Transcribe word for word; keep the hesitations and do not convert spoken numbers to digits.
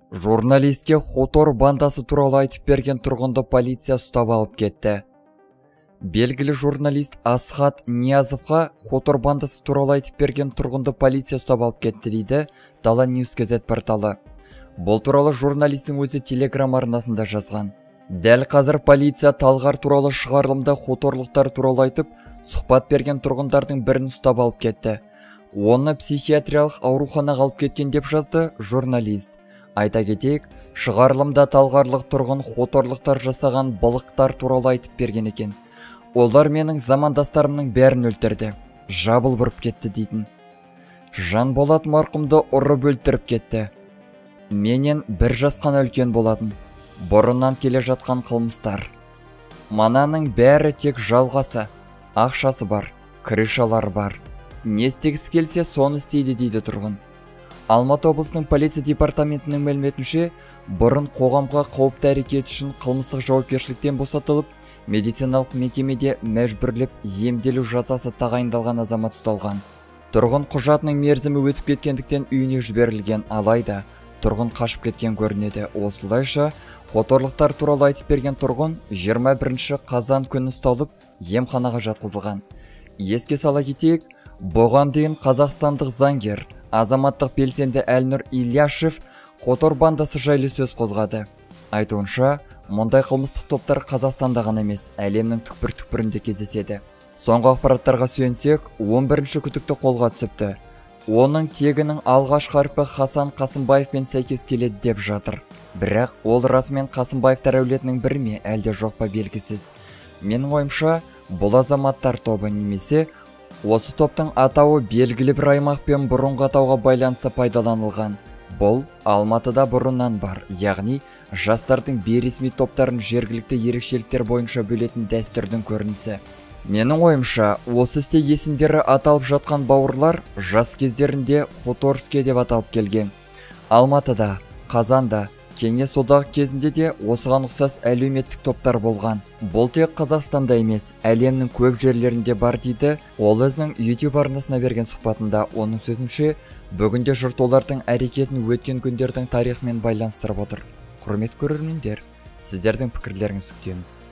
Журналистке Хотор бандасы туралы айтып берген тұрғынды полиция ұстап алып кетті. Белгілі журналист Асхат Ниязовқа Хотор бандасы туралы айтып берген тұрғынды полиция ұстап алып кетті дейді Дала Ньюс газет порталы. Бұл туралы журналистің өзі Телеграм арнасында жазған. Дәл қазір полиция Талғар туралы шығарылымда хоторлықтар туралы айтып, сұхбат берген тұрғындардың бірін ұстап алып кетті. Оны психиатриялық ауруханаға алып кеткен деп жазды журналист. Айта кетейік, шығарылымда талғарлық тұрғын хоторлықтар жасаған былықтар туралы айтып берген екен. Олар менің замандастарымның бәрін өлтірді, жабыл бұрып кетті дейтін. Жанболат марқұмды ұрып өлтіріп кетті. Менен бір жасқан үлкен болатын. Бұрыннан келе жатқан қылмыстар. Мананың бәрі тек жалғасы, ақшасы бар, крышалар бар. Не істегісі келсе соны істейді дейді тұрғын. Алматы облысының полиция департаментінің мәліметінше, бұрын қоғамға қауіпті әрекет үшін қылмыстық жауапкершіліктен босатылып, медициналық мекемеде мәжбүрлеп емделу жазасы тағайындалған азамат ұсталған. Тұрғын құжатының мерзімі өтіп кеткендіктен үйіне жіберілген, алайда тұрғын қашып кеткен көрінеді. Осылайша, хоторлықтар туралы айтып берген тұрғын жиырма бірінші қазан күні ұсталып, емханаға жатқызылған. Еске сала кетейік, бұған дейін қазақстандық заңгер, азаматтық белсенді Әлнұр Ильяшев Хотор бандасы жайлы сөз қозғады. Айтуынша, мұндай қылмыстық топтар Қазақстанда ғана емес, әлемнің түкпір-түкпірінде кездеседі. Соңғы ақпараттарға сүйенсек, он бірінші күдікті қолға түсіпті. Оның тегінің алғашқы харпы Хасан Қасымбаевпен сәйкес келеді деп жатыр. Бірақ ол расымен Қасымбаевтар әулетінің бірі ме, әлде жоқ па белгісіз. Менің ойымша, бұл азаматтар тобы немесе осы топтың атауы белгілі бір аймақпен бұрынғы атауға байланысты пайдаланылған. Бұл Алматыда бұрыннан бар, яғни жастардың бейресми топтарын жергілікті ерекшеліктер бойынша бөлетін дәстүрдің көрінісі. Менің ойымша, осы істе есімдері аталып жатқан бауырлар жас кездерінде Хоторске деп аталып келген. Алматыда, Қазанда, Кеңес одағы кезінде де осыған ұқсас әлеуметтік топтар болған. Бұл тек Қазақстанда емес, әлемнің көп жерлерінде бар дейді. Ол өзінің YouTube арнасына берген сұхбатында. Оның сөзінше, бүгінде жұрт олардың әрекетін өткен күндердің тарихымен байланыстырып отыр. Құрметті көрермендер, сіздердің пікірлеріңізді күтеміз.